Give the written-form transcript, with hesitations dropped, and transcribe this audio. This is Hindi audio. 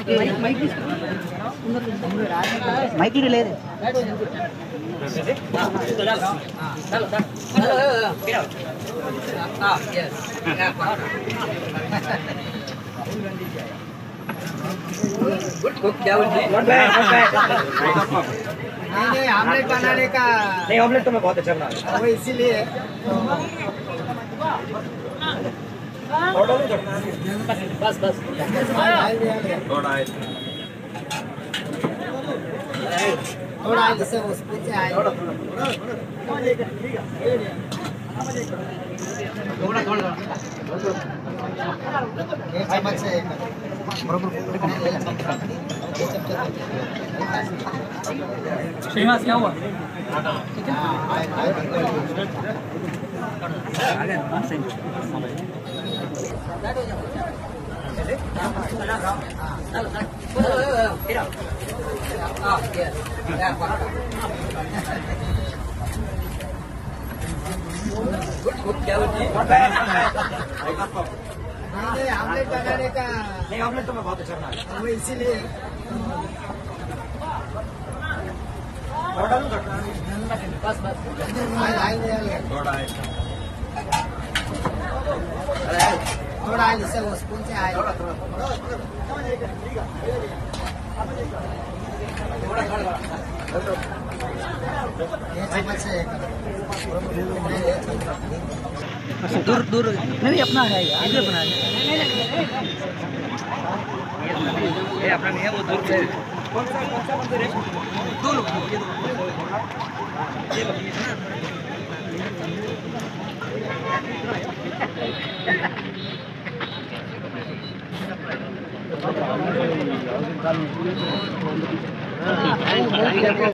మైక్ లేదు नहीं ऑमलेट बनाने का नहीं, ऑमलेट तो मैं बहुत अच्छा बना लेता वो इसीलिए बस बस थोड़ा जैसे स्पून से आए एक चम्मच से श्रीनिवास क्या हुआ नहीं ऑमलेट बनाने का नहीं, ऑमलेट तो मैं बहुत अच्छा बना लेता वो इसीलिए बस बस थोड़ा जैसे स्पून से आए एक चम्मच से दूर दूर नहीं अपना है इधर अपना है ये अपना नहीं है, वो दूर से दूर